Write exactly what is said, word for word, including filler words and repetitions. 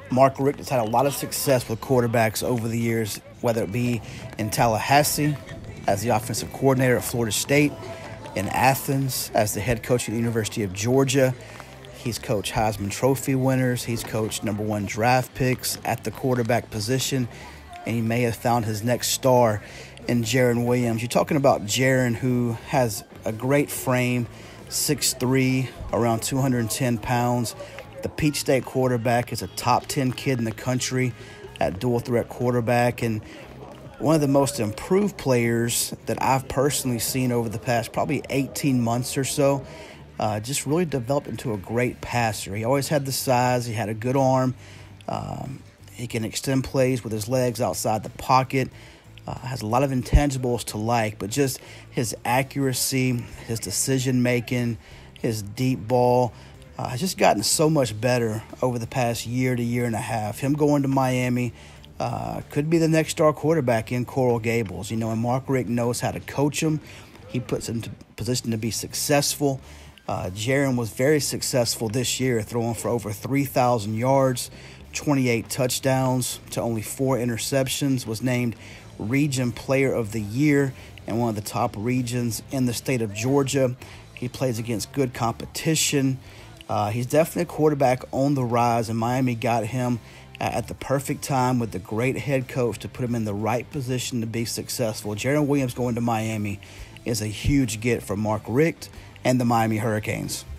Mark Richt has had a lot of success with quarterbacks over the years, whether it be in Tallahassee as the offensive coordinator at Florida State, in Athens as the head coach at the University of Georgia. He's coached Heisman Trophy winners. He's coached number one draft picks at the quarterback position, and he may have found his next star in Jarren Williams. You're talking about Jarren, who has a great frame, six three, around two hundred ten pounds. The Peach State quarterback is a top ten kid in the country at dual threat quarterback, and one of the most improved players that I've personally seen over the past probably eighteen months or so. Uh, just really developed into a great passer. He always had the size. He had a good arm. Um, he can extend plays with his legs outside the pocket. Uh, has a lot of intangibles to like, but just his accuracy, his decision-making, his deep ball uh, has just gotten so much better over the past year to year and a half. Him going to Miami uh, could be the next star quarterback in Coral Gables. You know, and Mark Richt knows how to coach him. He puts him in position to be successful. Uh, Jarren was very successful this year, throwing for over three thousand yards, twenty-eight touchdowns to only four interceptions, was named Region Player of the Year in one of the top regions in the state of Georgia. He plays against good competition. Uh, he's definitely a quarterback on the rise, and Miami got him at the perfect time with the great head coach to put him in the right position to be successful. Jarren Williams going to Miami is a huge get for Mark Richt and the Miami Hurricanes.